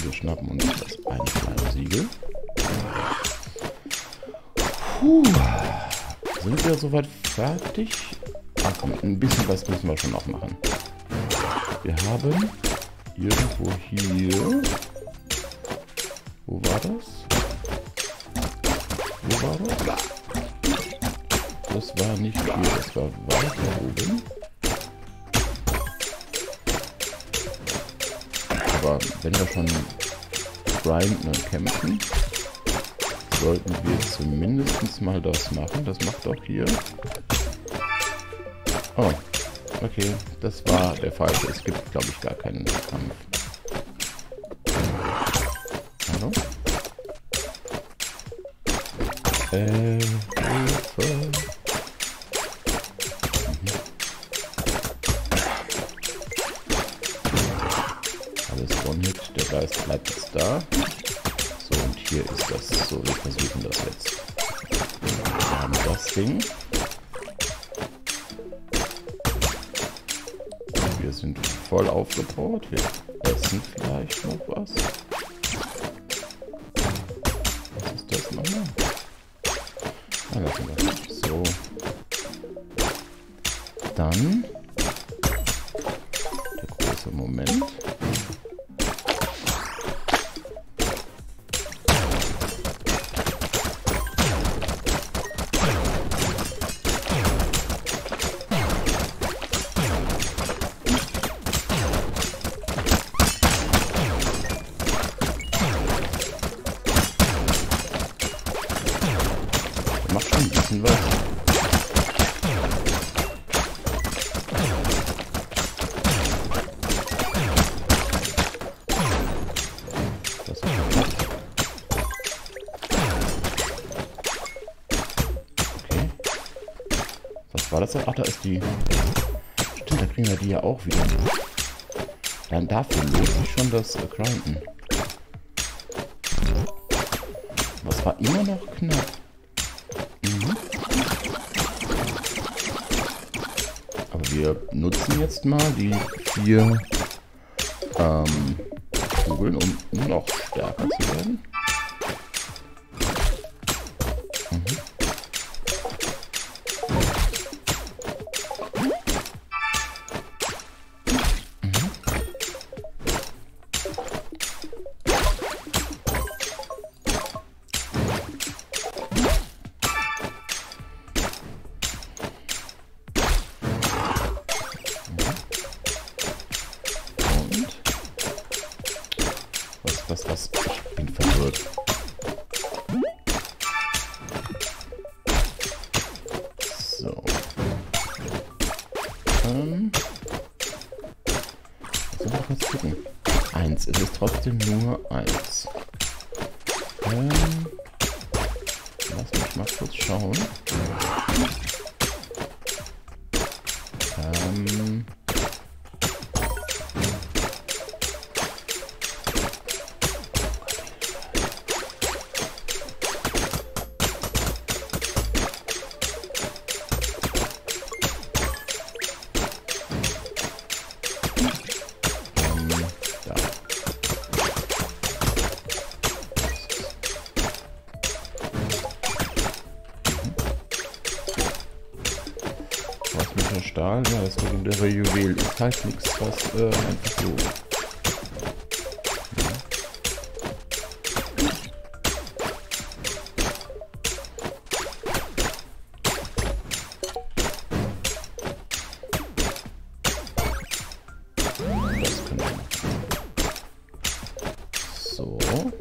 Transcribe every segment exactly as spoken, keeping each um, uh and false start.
wir schnappen uns das eine kleine Siegel. Puh. Sind wir soweit fertig? Ach komm, ein bisschen was müssen wir schon noch machen. Wir haben irgendwo hier... Wo war das? Wo war das? Das war nicht hier, das war weiter oben. Aber wenn wir schon grinden und kämpfen, sollten wir zumindest mal das machen. Das macht auch hier. Oh, okay, das war der falsche. Es gibt, glaube ich, gar keinen Kampf. Hallo? Äh, Hilfe. Mhm. Alles One-Hit, der Geist bleibt jetzt da. So, und hier ist das. So, wir versuchen das jetzt. Wir haben das Ding. Wir sind voll aufgebaut. Wir essen vielleicht noch was. Was ist das nochmal? Ah, lassen wir. So. Dann der große Moment. Macht schon ein bisschen was. Das ist okay. Was war das? Ach, da ist die. Stimmt, da kriegen wir die ja auch wieder. Dann dafür lohnt sich schon das äh, Grinden. Was war immer noch knapp? Mhm. Aber wir nutzen jetzt mal die vier ähm, Kugeln, um noch stärker zu werden. Mhm. Was, was, ich bin verwirrt. So. Ähm. So, mal kurz gucken. Eins, es ist trotzdem nur eins. Ähm. Lass mich mal kurz schauen. Ähm. Stahl, ja, das legendäre Juwel ist halt nichts, was äh, einfach so. Ja. Das können wir machen. So.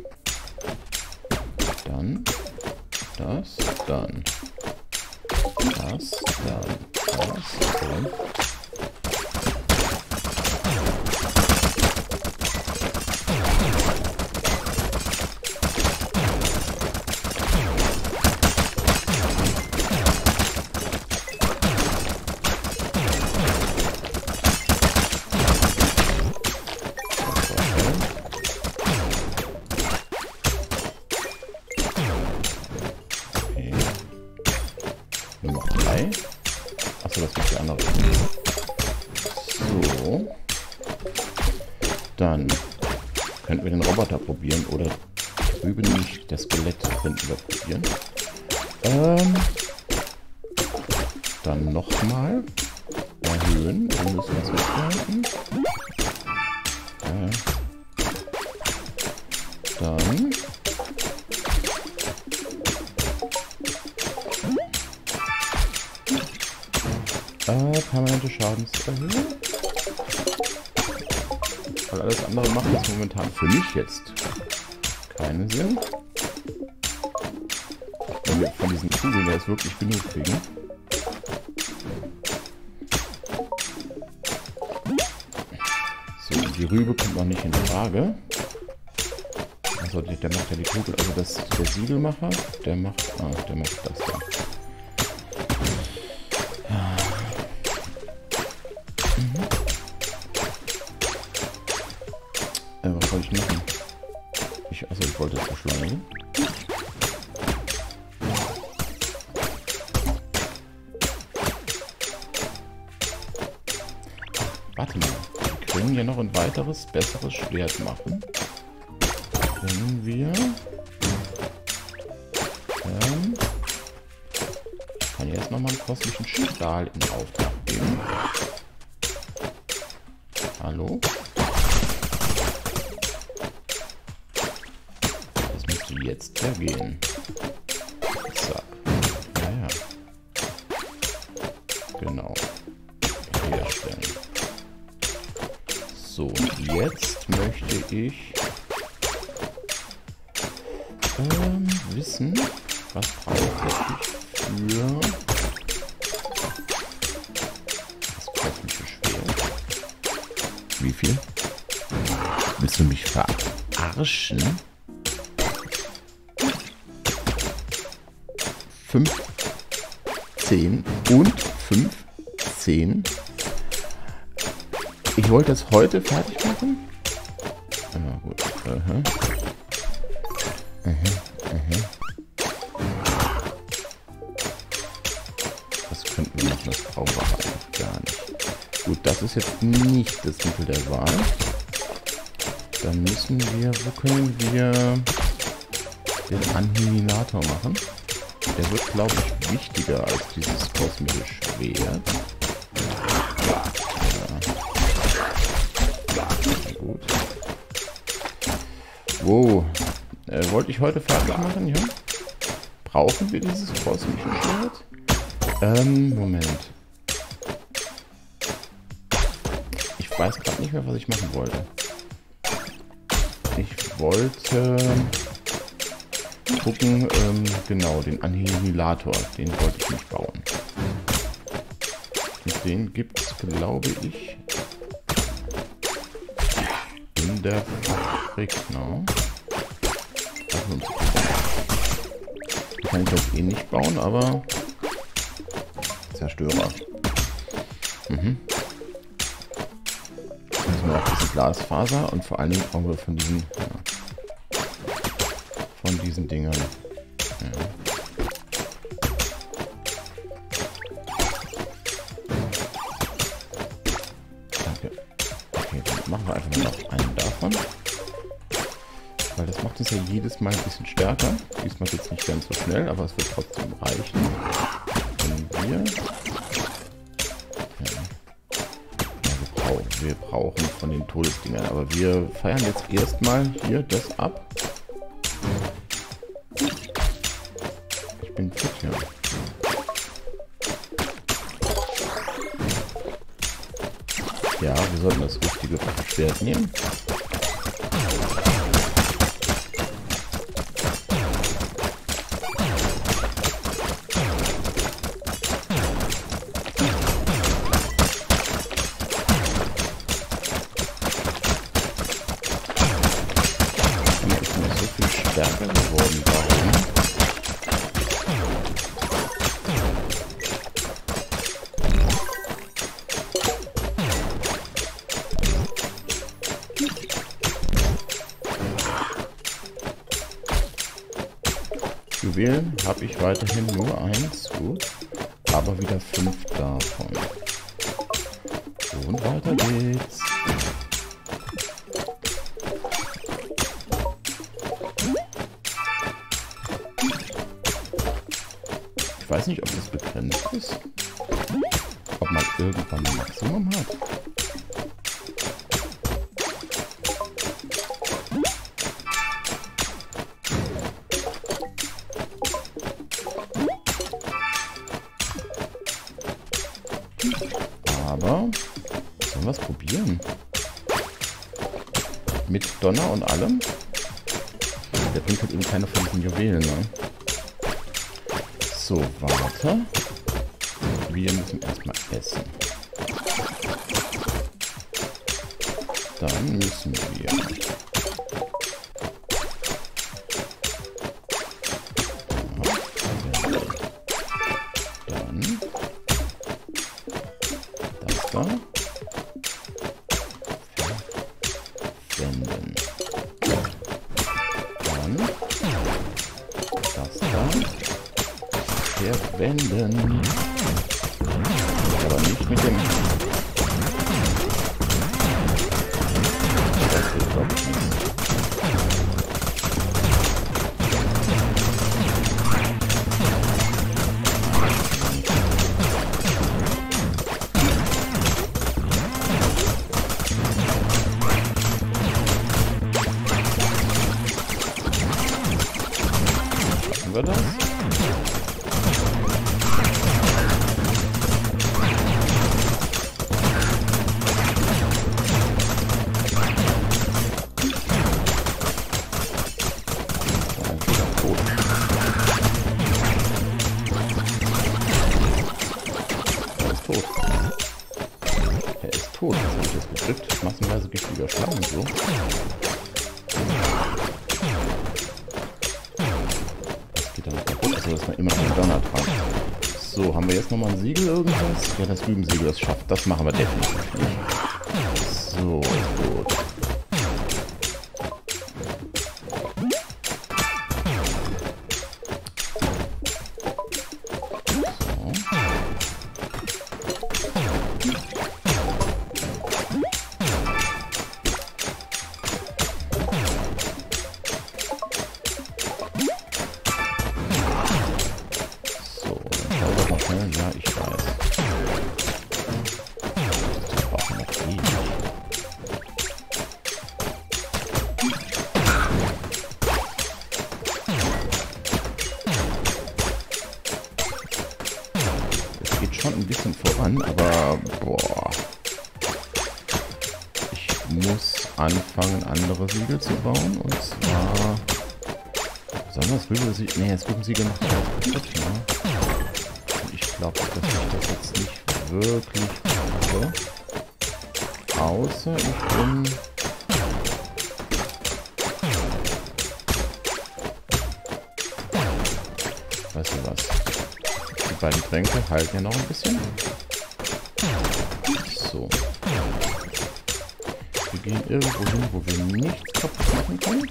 Dann. Das. Dann. Das. Dann. Okay. Nur noch drei. Achso, das macht die andere. So. Dann könnten wir den Roboter probieren oder drüben nicht. Das Skelett könnten wir probieren. Ähm, dann nochmal erhöhen. Wir müssen das weghalten. Äh, dann äh, permanente Schadenserhöhung. Weil alles andere macht jetzt momentan für mich jetzt keinen Sinn. Wenn wir von diesen Kugeln jetzt wirklich genug kriegen. So, die Rübe kommt noch nicht in Frage. Also der macht ja die Kugel, also das der Siegelmacher, der macht, ah, der macht das da. Mhm. Äh, was wollte ich machen? Ich, also ich wollte es beschleunigen. Warte mal, wir können hier noch ein weiteres, besseres Schwert machen. Können wir... Ähm, ich kann jetzt nochmal einen kosmischen Stahl in Auftrag geben. Hallo? Das müsste jetzt vergehen. Zack. Naja. Genau. Herstellen. So, jetzt möchte ich ähm, wissen, was brauche ich für das kosmische Schwert. Wie viel? Willst du mich verarschen? fünfzehn und fünfzehn. Ich wollte das heute fertig machen. Ah, gut. Aha. Aha. Aha. Was könnten wir machen? Das brauchen wir eigentlich gar nicht. Gut, das ist jetzt nicht das Mittel der Wahl. Dann müssen wir, wo können wir den Annihilator machen? Der wird, glaube ich, wichtiger als dieses kosmische Schwert. Gut. Wow. Äh, wollte ich heute fertig machen, ja? Brauchen wir dieses kosmische Schwert? Ähm, Moment. Ich weiß gerade nicht mehr, was ich machen wollte. Ich wollte gucken, ähm, genau, den Annihilator, den wollte ich nicht bauen. Und den gibt es, glaube ich, in der Fabrik, no? Kann ich das eh nicht bauen, aber Zerstörer. Mhm. Müssen wir auch ein bisschen Glasfaser und vor allen Dingen brauchen wir von diesen ja, von diesen Dingern. Ja. Danke. Okay, dann machen wir einfach noch einen davon. Weil das macht es ja jedes Mal ein bisschen stärker. Diesmal geht es nicht ganz so schnell, aber es wird trotzdem reichen. Wenn wir, ja. Ja, wir, brauchen, wir brauchen von den Todesdingern, aber wir feiern jetzt erstmal hier das ab. Ich bin fit hier. Ja, wir sollten das richtige Schwert nehmen. Stärker geworden, warum? Juwelen habe ich weiterhin nur eins, gut, aber wieder fünf davon. Und weiter geht's. weiß nicht, ob das begrenzt ist. Ob man irgendwann ein Maximum hat. Aber sollen wir es probieren? Mit Donner und allem? Der bringt halt eben keine von diesen Juwelen, ne? So, warte. Wir müssen erstmal essen. Dann müssen wir... Dann... Das da. Wenden. Dann... Das da. Verwenden. Aber nicht mit dem... Das geht doch nicht. Machen wir das? Massenweise giftiger Schlangen so. Das geht dann kaputt, also dass man immer noch einen Donner dran. So, haben wir jetzt nochmal ein Siegel irgendwas? Ja, das Rübensiegel, das schafft. Das machen wir definitiv nicht. So, gut. Ja, ich weiß. Das brauchen wir noch ewig. Es geht schon ein bisschen voran, aber boah. Ich muss anfangen, andere Siegel zu bauen. Und zwar... Sollen wir das Rübensiegel... Nee, das Rübensiegel macht auch kaputt, ne? Ich glaube, dass ich das jetzt nicht wirklich mache. Außer ich bin... Weißt du was? Die beiden Tränke halten ja noch ein bisschen. So. Wir gehen irgendwo hin, wo wir nichts kaputt machen können.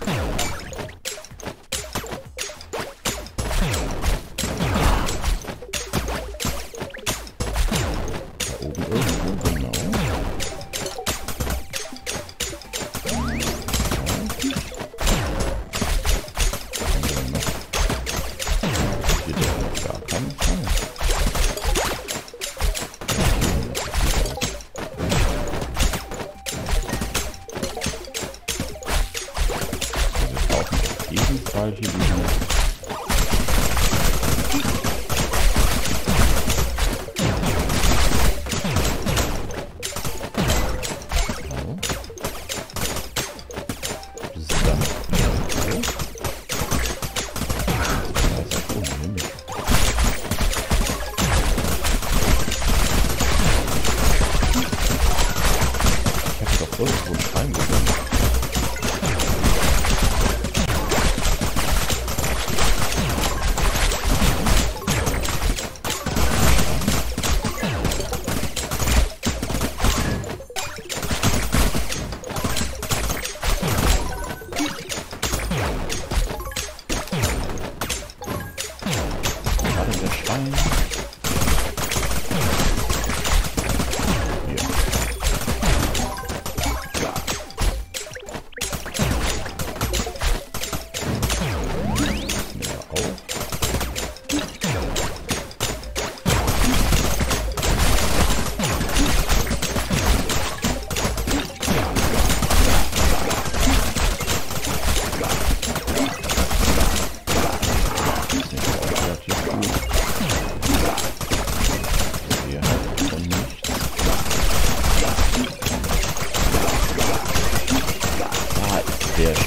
Fall hier liegen. So. Das ist dann. So. Das ist auch unheimlich. Ich hätte doch irgendwo einen Stein gefunden.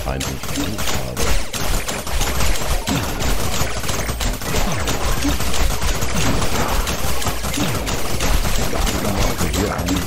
einen nicht genug habe. Also hier ein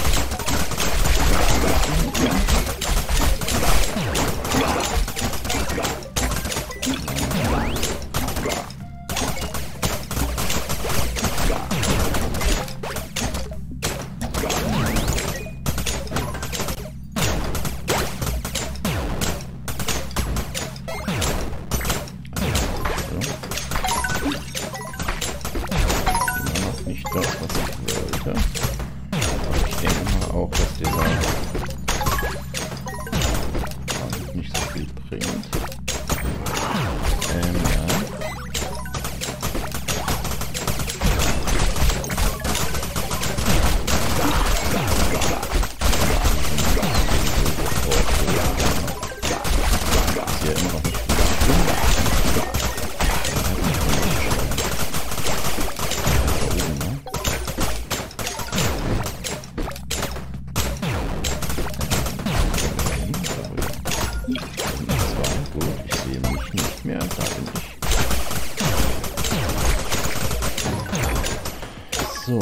so.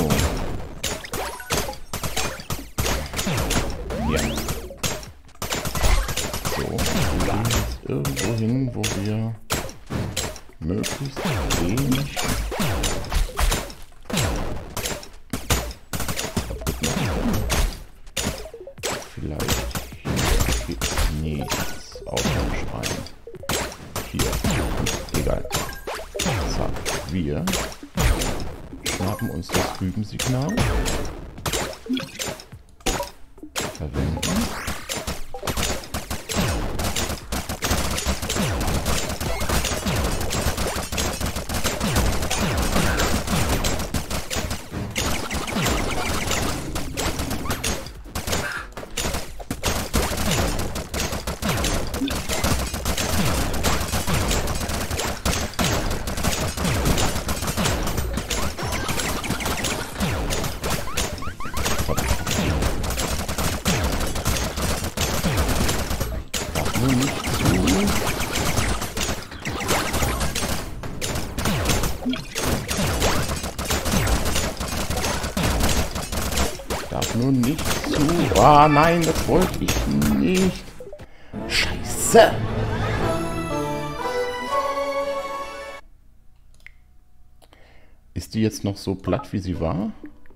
Ja. So, wir gehen jetzt irgendwo hin, wo wir möglichst wenig vielleicht hier gibt es nichts außer dem Schrein. Hier. Egal. Zack. Wir schnappen uns das Rübensignal. Verwenden. Darf nur nicht zu. Ah, oh, nein, das wollte ich nicht. Scheiße. Ist die jetzt noch so platt, wie sie war?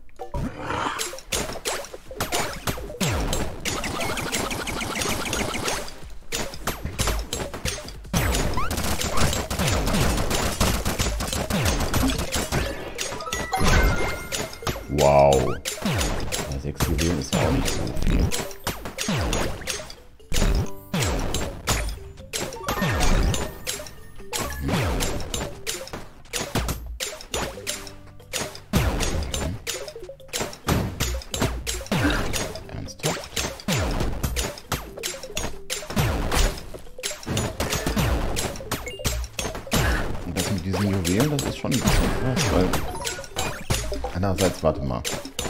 Wow. Sechs Juwelen ist auch nicht so viel. Ernsthaft? Und das mit diesen Juwelen, das ist schon ein bisschen krass, weil einerseits, warte mal.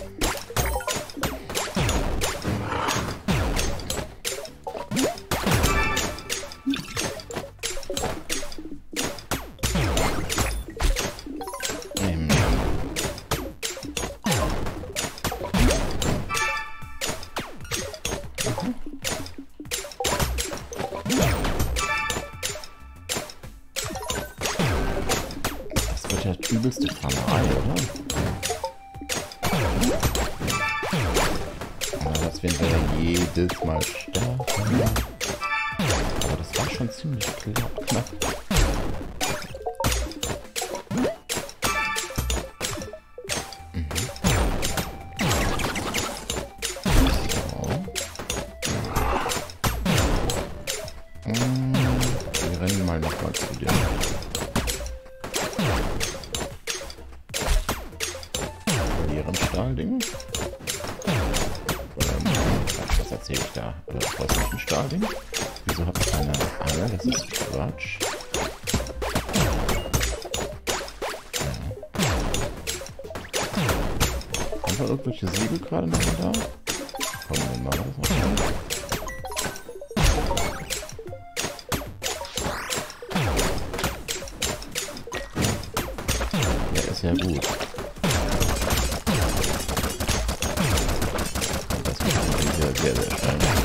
Das wird ja übelste Farmerei, oder? Aber das werden wir ja jedes Mal starten. Aber das war schon ziemlich knapp. knapp. Wir rennen mal nochmal zu dir. Leeren Stahlding. Ähm, was erzähle ich da? Oder was ist nicht ein Stahlding? Wieso habe ich keine Angel? Das ist Quatsch. Ja. Haben wir irgendwelche Siegel gerade noch mal da? Kommen wir mal das noch mal. ist ja gut. Das ist sehr, sehr, sehr schnell.